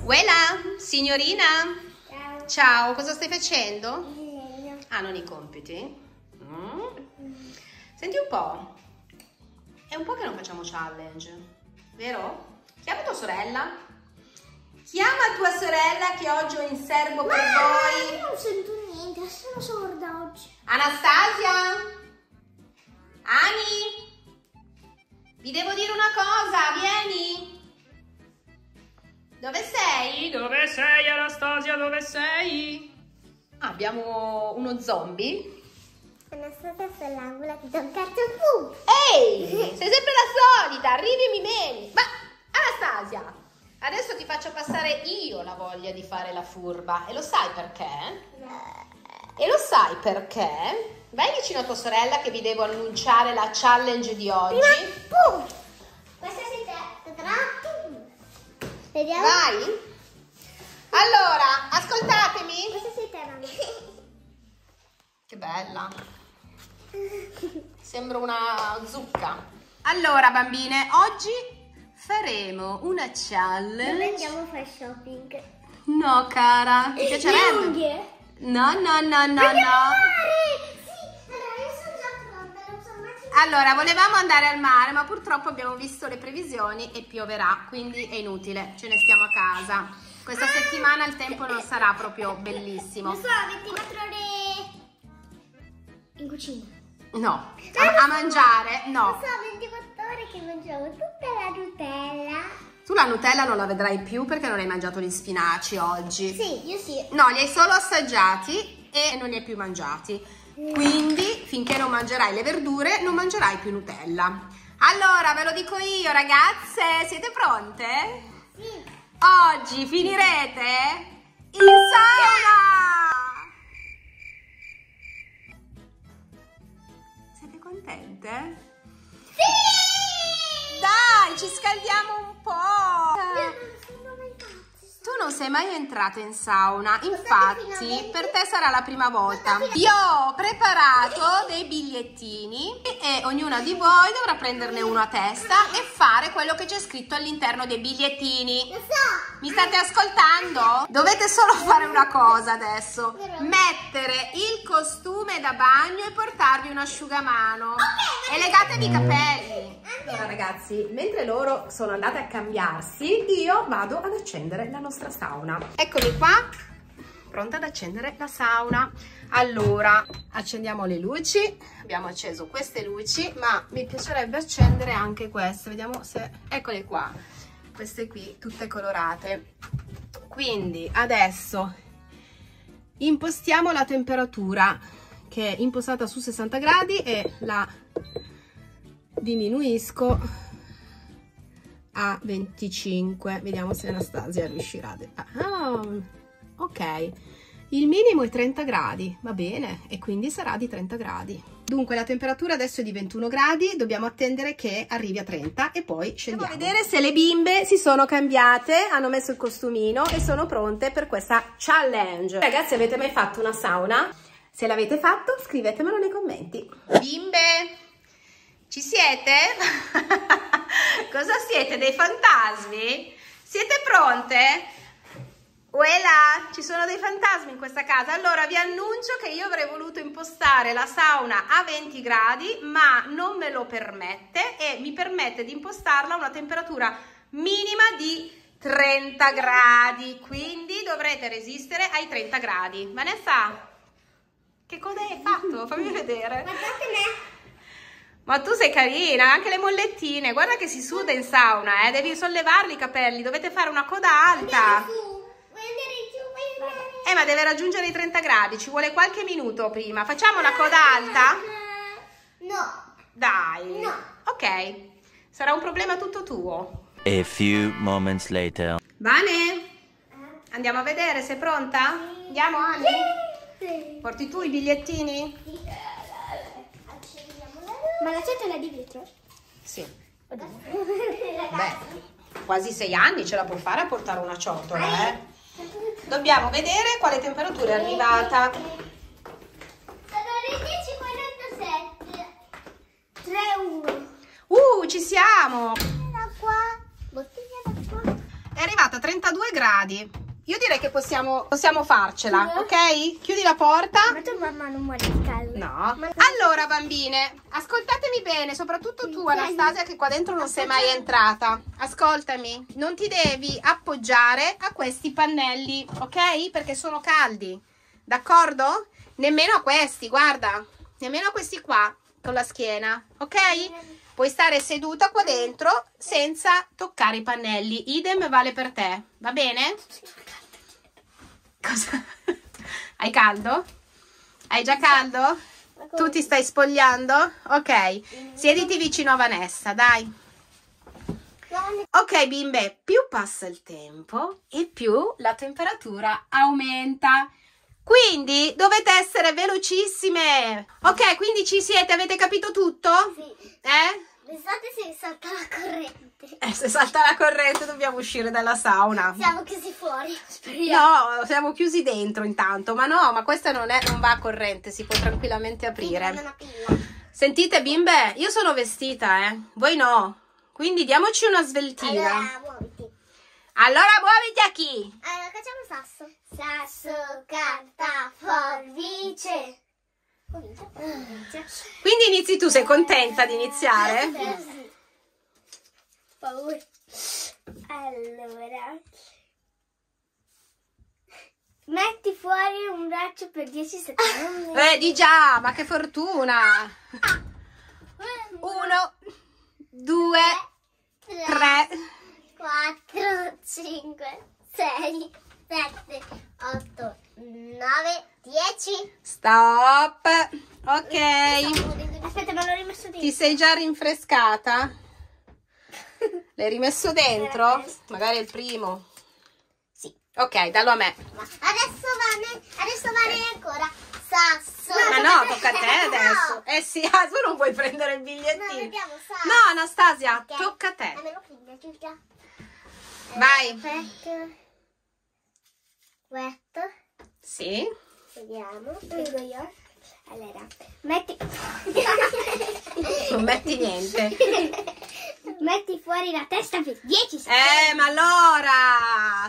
Uela, signorina. Ciao. Ciao, cosa stai facendo? Disegno. Ah, non i compiti? Senti un po'. È un po' che non facciamo challenge, vero? Chiama tua sorella. Chiama tua sorella che oggi ho in serbo per voi. Io non sento niente, sono sorda oggi. Anastasia? Ani? Vi devo dire una cosa, vieni. Dove sei? Dove sei, Anastasia? Dove sei? Abbiamo uno zombie. Anastasia sta all'angolo di Don Cartofù. Ehi, sei sempre la solita, arrivi e mi meni. Ma Anastasia, adesso ti faccio passare io la voglia di fare la furba. E lo sai perché? E lo sai perché? Vai vicino a tua sorella che vi devo annunciare la challenge di oggi. Pum. Questa sei te. Vediamo. Vai. Allora, ascoltatemi. Questa sei te, mamma. Che bella. Sembra una zucca. Allora, bambine, oggi faremo una challenge. Dove andiamo a fare shopping? No, cara, ti piacerebbe? Le unghie? No. Andiamo a fare! Sì, allora io sono già pronta, non so mai. Allora, volevamo andare al mare, ma purtroppo abbiamo visto le previsioni e pioverà, quindi è inutile, ce ne stiamo a casa. Questa settimana il tempo non sarà proprio bellissimo. Non so, 24 ore in cucina. No, a mangiare, Non no. so, 24 ore che mangiamo tutta la Nutella. Tu la Nutella non la vedrai più perché non hai mangiato gli spinaci oggi. Sì, io sì. No, li hai solo assaggiati e non li hai più mangiati. Quindi, finché non mangerai le verdure, non mangerai più Nutella. Allora, ve lo dico io, ragazze, siete pronte? Sì. Oggi finirete in sauna! Siete contente? Sì! Dai, ci scaldiamo un po'! Io non sono mai pazza. Tu non sei mai entrata in sauna, Scusate, infatti finalmente. per te sarà la prima volta. Io ho preparato dei bigliettini e ognuna di voi dovrà prenderne uno a testa e fare quello che c'è scritto all'interno dei bigliettini. Lo so. Mi state ascoltando? Dovete solo fare una cosa adesso. Vero. Mettere il costume da bagno e portarvi un asciugamano. E legatevi i capelli. Allora ragazzi, mentre loro sono andate a cambiarsi, io vado ad accendere la nostra sauna. Eccomi qua, pronta ad accendere la sauna. Allora, accendiamo le luci. Abbiamo acceso queste luci, ma mi piacerebbe accendere anche queste. Vediamo se... Eccole qua. Queste qui, tutte colorate. Quindi adesso impostiamo la temperatura, che è impostata su 60 gradi, e la diminuisco a 25. Vediamo se Anastasia riuscirà. Ok, il minimo è 30 gradi, va bene, e quindi sarà di 30 gradi. Dunque la temperatura adesso è di 21 gradi, dobbiamo attendere che arrivi a 30 e poi scendiamo. Andiamo a vedere se le bimbe si sono cambiate, hanno messo il costumino e sono pronte per questa challenge. Ragazzi, avete mai fatto una sauna? Se l'avete fatto, scrivetemelo nei commenti. Bimbe, ci siete? Cosa siete, dei fantasmi? Siete pronte? Uela, ci sono dei fantasmi in questa casa. Allora vi annuncio che io avrei voluto impostare la sauna a 20 gradi, ma non me lo permette e mi permette di impostarla a una temperatura minima di 30 gradi. Quindi dovrete resistere ai 30 gradi. Vanessa, che cosa hai fatto? Fammi vedere. Guardate me. Ma tu sei carina, anche le mollettine. Guarda che si suda in sauna, devi sollevarli i capelli, dovete fare una coda alta. Andiamo su. Vuoi andare giù? Vuoi andare? Ma deve raggiungere i 30 gradi, ci vuole qualche minuto prima. Facciamo una coda alta? No. Dai. No. Ok, sarà un problema tutto tuo. A few moments later. Vane, andiamo a vedere, sei pronta? Andiamo, Ani? Sì. Porti tu i bigliettini? Accendiamo la luce. Ma la ciotola di vetro? Sì. Beh. Beh, quasi 6 anni ce la può fare a portare una ciotola, eh? Dobbiamo vedere quale temperatura è arrivata. Sono le 10:47. 3-1. Ci siamo! L'acqua. Bottiglia d'acqua. E arrivata a 32 gradi. Io direi che possiamo farcela, ok? Chiudi la porta. Ma tua mamma non muore di caldo. No. Allora, bambine, ascoltatemi bene, soprattutto tu, Anastasia, che qua dentro non sei mai entrata. Ascoltami, non ti devi appoggiare a questi pannelli, ok? Perché sono caldi, d'accordo? Nemmeno a questi, guarda, nemmeno a questi qua, con la schiena, ok? Puoi stare seduta qua dentro senza toccare i pannelli. Idem vale per te, va bene? Cosa? Hai caldo? Hai già caldo? Tu ti stai spogliando? Ok, siediti vicino a Vanessa, dai. Ok bimbe, più passa il tempo e più la temperatura aumenta. Quindi dovete essere velocissime. Ok, quindi ci siete, avete capito tutto? Sì. L'estate se salta la corrente. Se salta la corrente dobbiamo uscire dalla sauna. Siamo chiusi fuori, speriamo. No, siamo chiusi dentro intanto. Ma no, ma questa non va a corrente, si può tranquillamente aprire. Una pilla. Sentite bimbe, io sono vestita, voi no. Quindi diamoci una sveltina. Allora, muoviti. Allora muoviti a chi? Allora, facciamo il sasso. Sasso, carta, forbice. Quindi inizi tu, sei contenta di iniziare? Sì. Paura. Allora, metti fuori un braccio per 10 secondi. Di già, ma che fortuna! 1, 2, 3, 4, 5, 6, 7, 8, 9, 10. Stop. Ok. Aspetta, ma l'ho rimesso dentro. Ti sei già rinfrescata? L'hai rimesso dentro? Magari è il primo. Sì. Ok, dallo a me. Adesso vale ancora. Sasso. Ma no, tocca a te adesso. Eh sì, tu non puoi prendere il bigliettino. No, vediamo, sasso. No, Anastasia, Ok. tocca a te. Me lo prendo, Giulia. Vai. Questo. Sì. Vediamo. Prendo io. Allora, metti. Non metti niente. Metti fuori la testa per 10 secondi. Ma allora.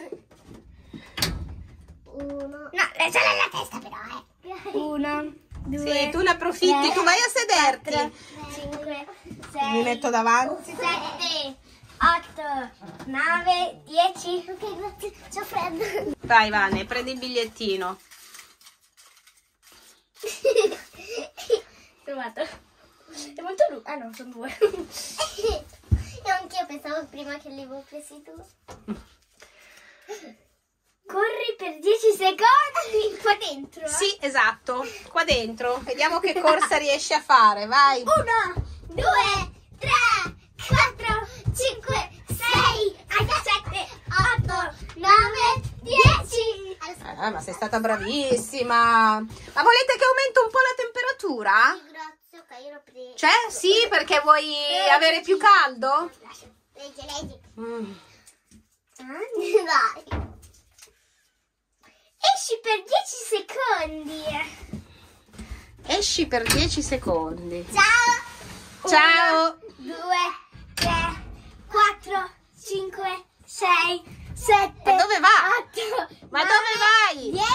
1. No, solo la testa però, 1, 2. Sì, tu ne approfitti, 3, tu vai a sederti. 4, 5, 6. Mi metto davanti. 7, 8, 9, 10. Ok, grazie, c'ho freddo. Vai, Vane, prendi il bigliettino. Trovato. È molto lungo. Ah no, sono 2. E anch'io pensavo prima che li avevo presi tu. Corri per 10 secondi qua dentro. Sì, esatto, qua dentro. Vediamo che corsa riesci a fare, vai. 1, 2, 3, 4, 5, 6, 7, 8, 9, 10. Ma sei stata bravissima. Ma volete che aumenti un po' la temperatura? Grazie, ok, io l'ho preso. Cioè, sì, perché vuoi avere più caldo? Leggi. Mm. Vai. Esci per 10 secondi. Esci per 10 secondi. Ciao. Ciao. 2, 3, 4, 5, 6, 7. Ma dove va? 8. Ma dove vai? 10.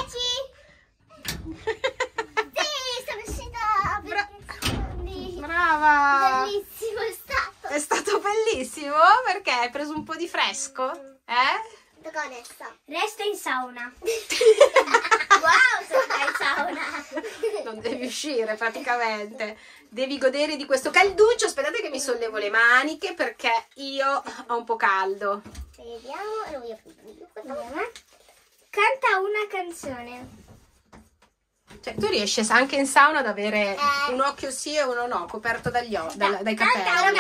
Sì, sono uscita per 10 secondi. Brava. Bellissimo è stato. È stato bellissimo perché hai preso un po' di fresco, Tocca adesso. Resta in sauna. Wow, sono in sauna. Non devi uscire praticamente. Devi godere di questo calduccio. Aspettate che mi sollevo le maniche perché io ho un po' caldo. Vediamo. Canta una canzone. Cioè, tu riesci anche in sauna ad avere un occhio sì e uno no, coperto dai capelli.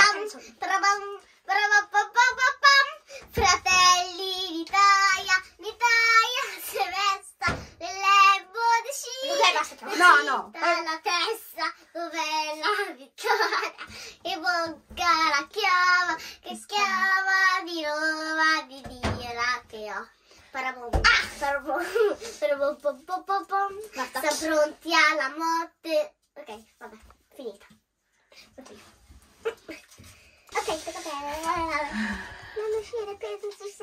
Fratelli d'Italia, se vesta l'elebo di No. la testa, dov'è la vittoria? E bocca la chiama, che chiama di Roma, di Dio che ho. Sta pronti alla morte. Ok, vabbè, finita. Ok, tocca a te. Non uscire per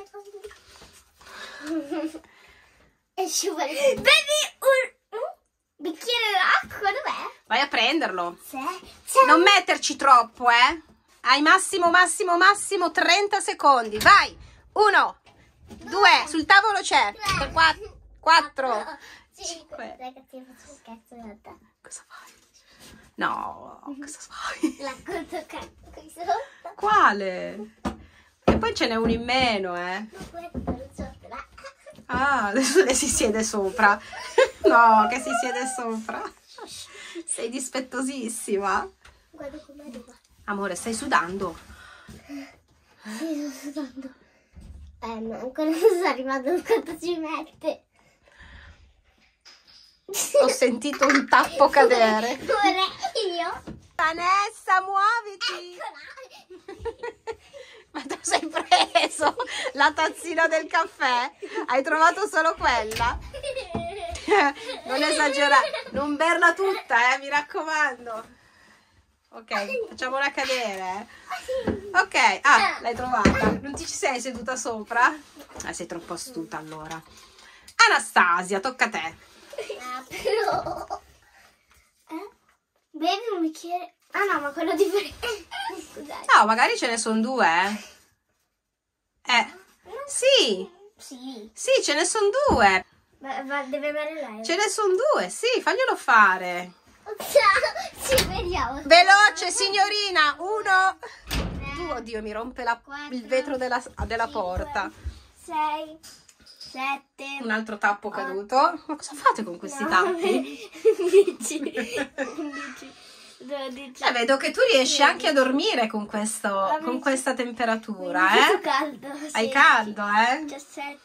2 secondi. E sciupare. Bevi un bicchiere d'acqua, dov'è? Vai a prenderlo. C'è. Non metterci troppo, Hai massimo 30 secondi. Vai. 1, 2, sul tavolo c'è. 4, 5. Ragazzi, faccio un scherzo in realtà. Cosa fai? No, cosa fai? La tocca qui sotto. Quale? E poi ce n'è uno in meno, Ma questo non sopra. Ah, adesso lei si siede sopra. No, che si siede sopra. Sei dispettosissima. Guarda come arriva. Amore, stai sudando? Sì, sto sudando. Ma ancora non sto arrivando quanto ci mette. Ho sentito un tappo cadere. Pure io. Vanessa, muoviti! Ma tu sei preso la tazzina del caffè? Hai trovato solo quella? Non esagerare, non berla tutta, mi raccomando. Ok, facciamola cadere. Ok, l'hai trovata. Non ti ci sei seduta sopra? Sei troppo astuta allora. Anastasia, tocca a te. Però... Bevi un bicchiere... Ah no, ma quello differente. Scusate. No, magari ce ne sono 2. Sì. Sì. Sì, ce ne sono 2. Ma deve avere lei. Ce ne sono 2, sì, faglielo fare. Ciao, ci vediamo. Veloce, signorina. 1, 2. Oddio, mi rompe il vetro della porta. 6, 7. Un altro tappo caduto. Ma cosa fate con questi tappi? 10, 11, 12. Vedo che tu riesci anche a dormire con questa temperatura, Ho caldo. Hai caldo, 17.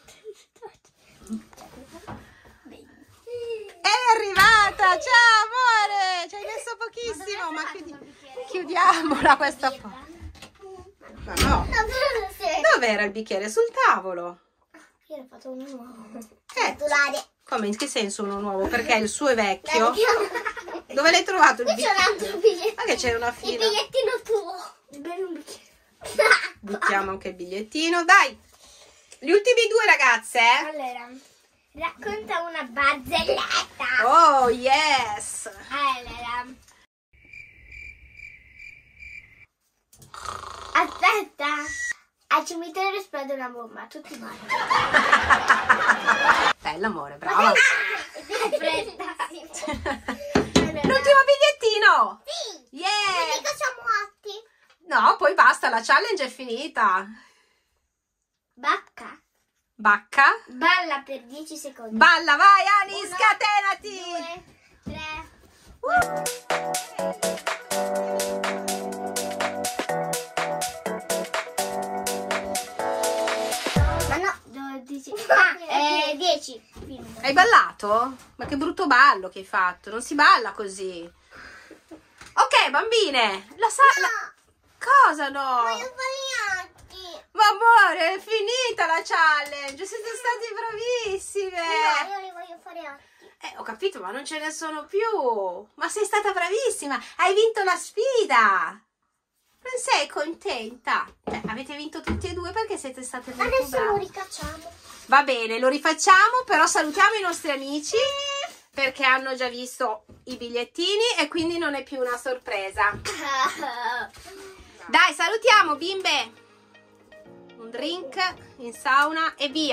È arrivata! Ciao, amore! Ci hai messo pochissimo, ma chiudiamola questa porta. Ma no. Dov'era il bicchiere? Sul tavolo. Io ne ho fatto uno nuovo. Come? In che senso uno nuovo? Perché il suo è vecchio? Dove l'hai trovato il Qui c'è un altro bigliettino? bigliettino. Ma che c'è una Il fila? bigliettino tuo. Bevi un bicchiere. Buttiamo anche il bigliettino. Dai! Gli ultimi 2, ragazze, Allora, racconta una barzelletta. Oh, yes! Allora. Aspetta. Al cimitero esplode una bomba, tutti morti. Bella, amore, brava. Fretta. L'ultimo bigliettino! Sì. Yeah! Mica siamo morti. No, poi basta, la challenge è finita. Bacca. Bacca. Balla per 10 secondi. Balla, vai, Ani, 1, scatenati! 2, 3. Ma no, 12. 10. Hai ballato? Ma che brutto ballo che hai fatto, non si balla così. Ok, bambine, cosa no? Ma io sbagliati. Ma amore, è finita la challenge, siete state bravissime. No, io li voglio fare 8. Ho capito, ma non ce ne sono più. Ma sei stata bravissima, hai vinto la sfida. Non sei contenta? Avete vinto tutti e 2 perché siete state molto Adesso brave. lo ricacciamo. Va bene, lo rifacciamo, però salutiamo i nostri amici perché hanno già visto i bigliettini e quindi non è più una sorpresa. Dai, salutiamo, bimbe. Un drink in sauna e via.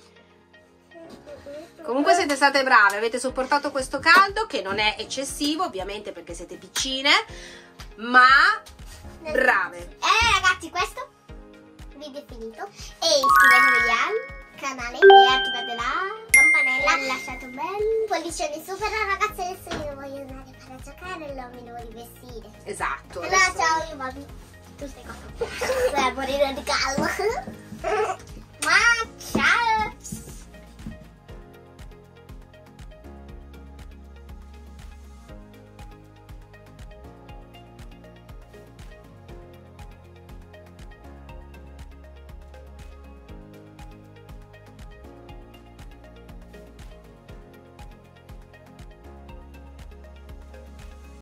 Comunque siete state brave, avete sopportato questo caldo che non è eccessivo, ovviamente perché siete piccine, ma brave. Ragazzi, questo video è finito e iscrivetevi al canale e attivate la campanella, lasciate un bel pollice in su. Però ragazzi, adesso io voglio andare a giocare e non mi devo rivestire. Esatto. Allora ciao, io vado. Tu stai qua per morire di caldo.